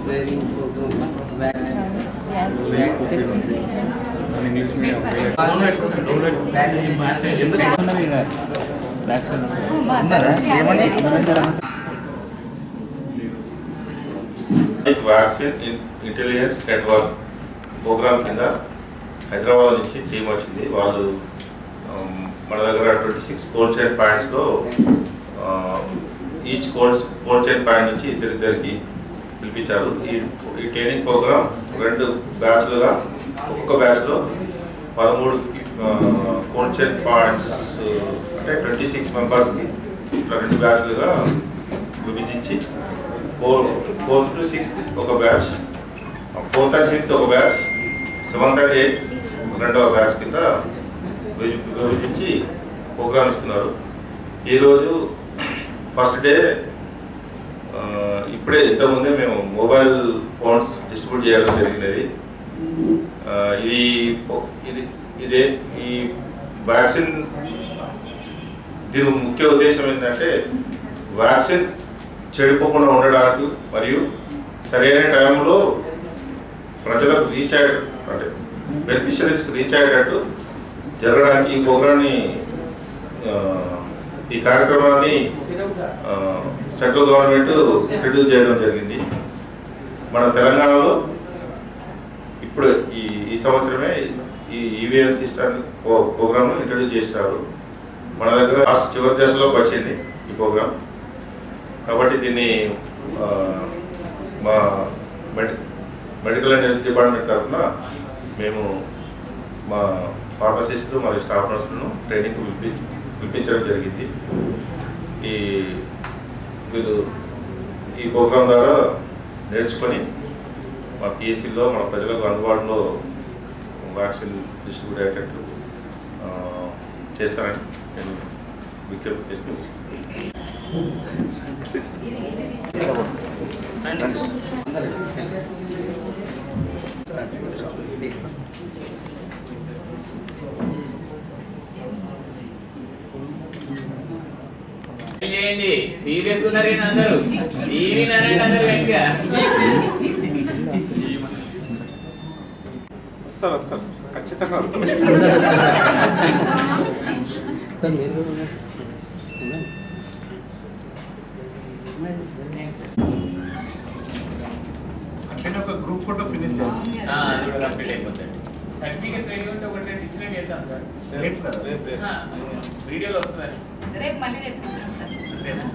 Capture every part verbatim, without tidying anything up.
training program, English medium. Vaccine intelligence network program కింద హైదరాబాద్ నుంచి team వచ్చింది. వాళ్ళు మన దగ్గర ట్వంటీ సిక్స్ కోల్డ్ చైన్ పాయింట్స్లో each cold cold chain point నుంచి ఇద్దరిద్దరికి పిలిపించారు. ఈ ఈ ట్రైనింగ్ ప్రోగ్రామ్ రెండు బ్యాచ్లుగా ఒక్కొక్క బ్యాచ్లో పదమూడు కోల్డ్ చైన్ పాయింట్స్ అంటే ట్వంటీ సిక్స్ మెంబర్స్కి ఇట్లా రెండు బ్యాచ్లుగా విభజించి ఫోర్ ఫోర్త్ టు సిక్స్త్ ఒక బ్యాచ్, ఫోర్త్ అండ్ ఫిఫ్త్ ఒక బ్యాచ్, సెవెంత్ అండ్ ఎయిత్ రెండవ బ్యాచ్ కింద విభజించి ప్రోగ్రామ్ ఇస్తున్నారు. ఈరోజు ఫస్ట్ డే ఇప్పుడే ఇంతకుముందే మేము మొబైల్ ఫోన్స్ డిస్ట్రిబ్యూట్ చేయడం జరిగినది. ఇది ఇది ఇదే ఈ వ్యాక్సిన్ దీని ముఖ్య ఉద్దేశం ఏంటంటే వ్యాక్సిన్ చెడిపోకుండా ఉండడానికి మరియు సరైన టైంలో ప్రజలకు రీచ్ అయ్యే అంటే బెనిఫిషరీస్కి రీచ్ అయ్యేటట్టు జరగడానికి ఈ ప్రోగ్రామ్ని ఈ కార్యక్రమాన్ని సెంట్రల్ గవర్నమెంట్ ఇంట్రడ్యూస్ చేయడం జరిగింది. మన తెలంగాణలో ఇప్పుడు ఈ ఈ సంవత్సరమే ఈ ఈవీఎల్ సిస్టమ్ ప్రోగ్రామ్ను ఇంట్రడ్యూస్ చేస్తారు. మన దగ్గర లాస్ట్ చివరి దశలోకి వచ్చింది ఈ ప్రోగ్రామ్. కాబట్టి దీన్ని మా medi medical and health department తరఫున మేము మా ఫార్మసిస్టులు మరియు స్టాఫ్ నర్సులను ట్రైనింగ్ పిలిపి పిలిపించడం జరిగింది. ఈ వీళ్ళు ఈ ప్రోగ్రాం ద్వారా నేర్చుకొని మా పిఎస్సిలో మన ప్రజలకు అందుబాటులో వ్యాక్సిన్ డిస్ట్రిబ్యూట్ అయ్యేటట్టు చేస్తానని నేను విజ్ఞప్తి చేసి ముగిస్తున్నాను. చేయండి. సీరియస్ ఉన్నారు అందరూ టీవీ అందరూ గట్టిగా వస్తారు వస్తారు ఖచ్చితంగా వస్తారు. అంటే ఒక గ్రూప్ ఫోటో ఫినిష్ చేయాలి. అది కూడా కంప్లీట్ అయిపోతుంది. సర్టిఫికేట్స్ రెడీ ఉంటే ఒకటి రెండు ఇచ్చిన చేద్దాం సార్. రేపు కదా రేపు వీడియోలో వస్తుందని రేపు మళ్ళీ చెప్తాను సార్. అంతేనా?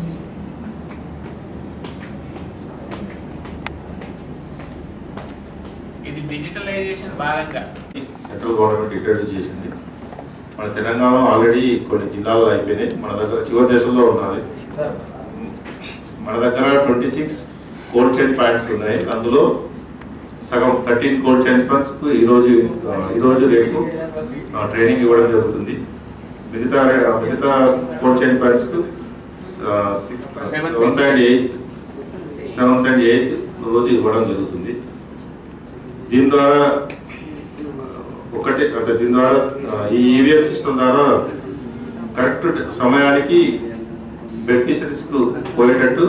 ఇది డిజిటలైజేషన్ భాగంగా సెంట్రల్ గవర్నమెంట్ ఇంట్రడ్యూస్ చేసింది. మన తెలంగాణలో ఆల్రెడీ కొన్ని జిల్లాల్లో అయిపోయినాయి. మన దగ్గర చివరి దేశంలో ఉన్నది. మన దగ్గర twenty six cold chain points ఉన్నాయి. అందులో సగం థర్టీన్ కోల్డ్ చైన్ పాయింట్స్కు ఈరోజు ఈరోజు రేపు ట్రైనింగ్ ఇవ్వడం జరుగుతుంది. మిగతా మిగతా కోల్డ్ చైన్ పాయింట్స్కు six seventh and eighth seventh and eighth రోజు ఇవ్వడం జరుగుతుంది. దీని ద్వారా ఒకటి అంటే దీని ద్వారా ఈ ఈవీఎల్ సిస్టమ్ ద్వారా కరెక్ట్ సమయానికి బెనిఫిషరీస్కు పోయేటట్టు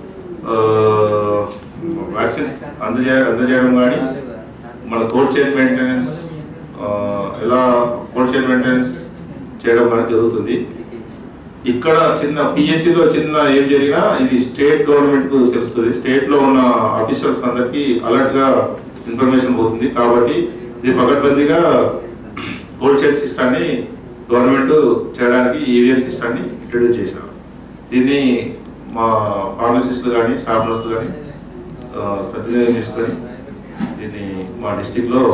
వ్యాక్సిన్ అందజే అందజేయడం కానీ మన కోల్డ్ చైన్ మెయింటెనెన్స్ ఎలా కోల్డ్ చైన్ మెయింటెనెన్స్ చేయడం కానీ జరుగుతుంది. ఇక్కడ చిన్న పిఎస్సిలో చిన్న ఏం జరిగినా ఇది స్టేట్ గవర్నమెంట్కు తెలుస్తుంది. స్టేట్లో ఉన్న ఆఫీషియల్స్ అందరికీ అలర్ట్గా ఇన్ఫర్మేషన్ పోతుంది. కాబట్టి ఇది పకడ్బందీగా కోల్డ్ చైన్ సిస్టాన్ని గవర్నమెంట్ చేయడానికి ఈవీఎల్ సిస్టాన్ని ఇంట్రడ్యూస్ చేశారు. దీన్ని మా ఫార్మసిస్టులు కానీ స్టాఫ్ నర్సులు కానీ సద్వినియోగం చేసుకొని దీన్ని మా డిస్టిక్లో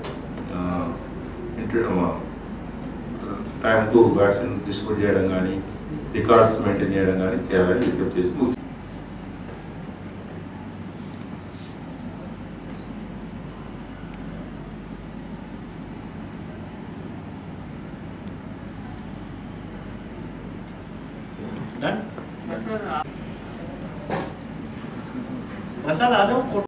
టైంకు వ్యాక్సిన్ డిస్ట్రిబ్యూట్ చేయడం కానీ రికార్డ్స్ మెయింటైన్ చేయడం కానీ చేయాలని విజ్ఞప్తి చేసి ముగిస్తుంది. प्रसाद आ जाओ।